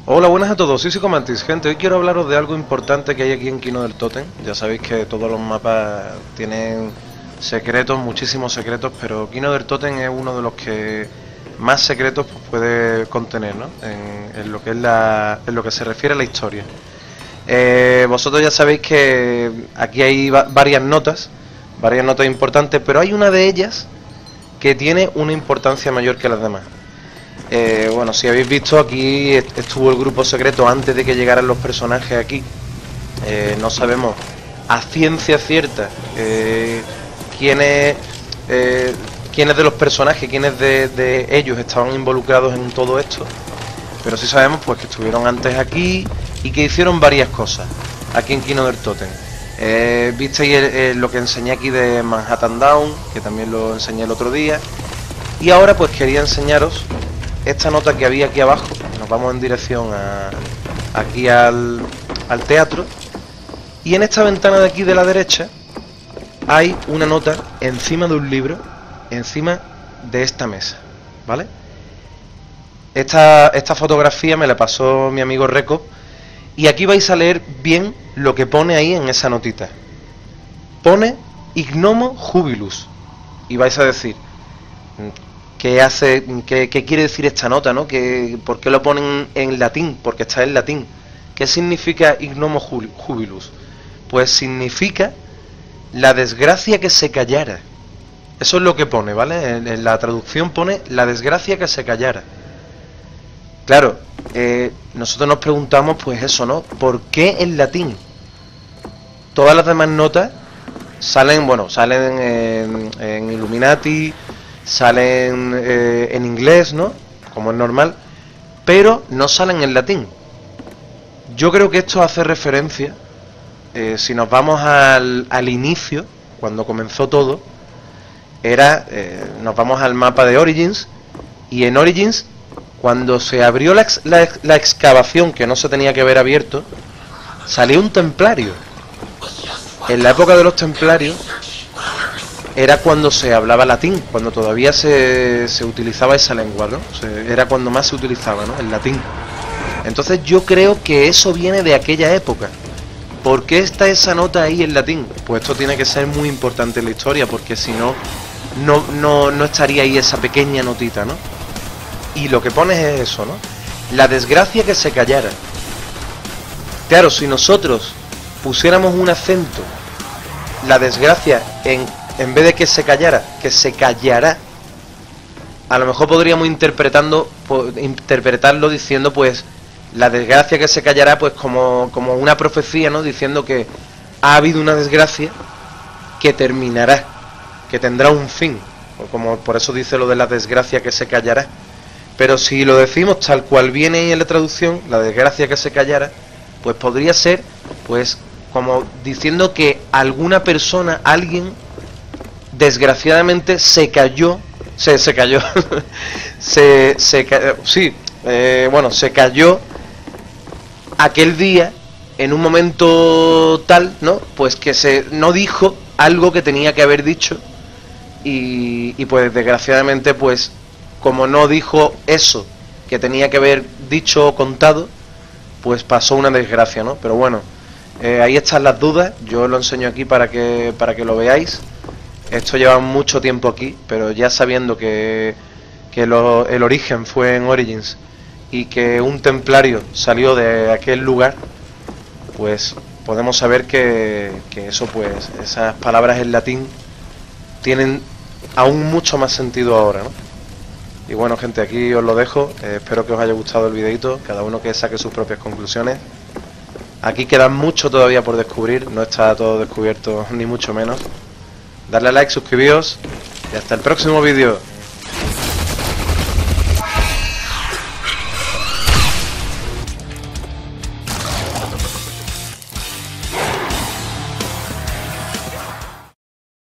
Hola, buenas a todos, soy Psicomantis, gente. Hoy quiero hablaros de algo importante que hay aquí en Kino del Totem. Ya sabéis que todos los mapas tienen secretos, muchísimos secretos, pero Kino del Totem es uno de los que más secretos puede contener, ¿no? En lo que es en lo que se refiere a la historia. Vosotros ya sabéis que aquí hay varias notas importantes, pero hay una de ellas que tiene una importancia mayor que las demás. Bueno, si habéis visto, aquí estuvo el grupo secreto antes de que llegaran los personajes aquí. No sabemos a ciencia cierta quiénes de los personajes, quiénes de ellos estaban involucrados en todo esto, pero sí sabemos pues que estuvieron antes aquí y que hicieron varias cosas aquí en Kino del Totem. Visteis lo que enseñé aquí de Manhattan Down, que también lo enseñé el otro día, y ahora pues quería enseñaros esta nota que había aquí abajo. Nos vamos en dirección aquí al teatro, y en esta ventana de aquí de la derecha hay una nota encima de un libro, encima de esta mesa, ¿vale? Esta fotografía me la pasó mi amigo Reco, y aquí vais a leer bien lo que pone ahí en esa notita. Pone Ignomo Jubilus, y vais a decir ¿qué quiere decir esta nota, ¿no? ¿Por qué lo ponen en latín? Porque está en latín. ¿Qué significa Ignomo Jubilus? Pues significa la desgracia que se callara. Eso es lo que pone, ¿vale? En la traducción pone la desgracia que se callara. Claro, nosotros nos preguntamos pues eso, ¿no? ¿Por qué en latín? Todas las demás notas salen en Illuminati, salen en inglés, ¿no? Como es normal, pero no salen en latín. Yo creo que esto hace referencia, si nos vamos al inicio, cuando comenzó todo, nos vamos al mapa de Origins, y en Origins, cuando se abrió la excavación, que no se tenía que haber abierto, salió un templario. En la época de los templarios era cuando se hablaba latín, cuando todavía se utilizaba esa lengua, ¿no? Era cuando más se utilizaba, ¿no? El latín. Entonces yo creo que eso viene de aquella época. ¿Por qué está esa nota ahí en latín? Pues esto tiene que ser muy importante en la historia, porque si no, no estaría ahí esa pequeña notita, ¿no? Y lo que pones es eso, ¿no? La desgracia que se callara. Claro, si nosotros pusiéramos un acento, la desgracia en vez de que se callara, que se callará, a lo mejor podríamos interpretarlo diciendo pues la desgracia que se callará, pues como una profecía, ¿no? Diciendo que ha habido una desgracia que terminará, que tendrá un fin, como por eso dice lo de la desgracia que se callará. Pero si lo decimos tal cual viene ahí en la traducción, la desgracia que se callara, pues podría ser pues como diciendo que alguna persona, alguien desgraciadamente se cayó aquel día en un momento tal, ¿no? Pues que no dijo algo que tenía que haber dicho, y pues desgraciadamente pues como no dijo eso que tenía que haber dicho o contado, pues pasó una desgracia, ¿no? Pero bueno, ahí están las dudas. Yo lo enseño aquí para que lo veáis. Esto lleva mucho tiempo aquí, pero ya sabiendo que el origen fue en Origins y que un templario salió de aquel lugar, pues podemos saber que eso, pues esas palabras en latín tienen aún mucho más sentido ahora, ¿no? Y bueno, gente, aquí os lo dejo. Espero que os haya gustado el videito, cada uno que saque sus propias conclusiones. Aquí queda mucho todavía por descubrir, no está todo descubierto ni mucho menos. Darle a like, suscribíos y hasta el próximo vídeo.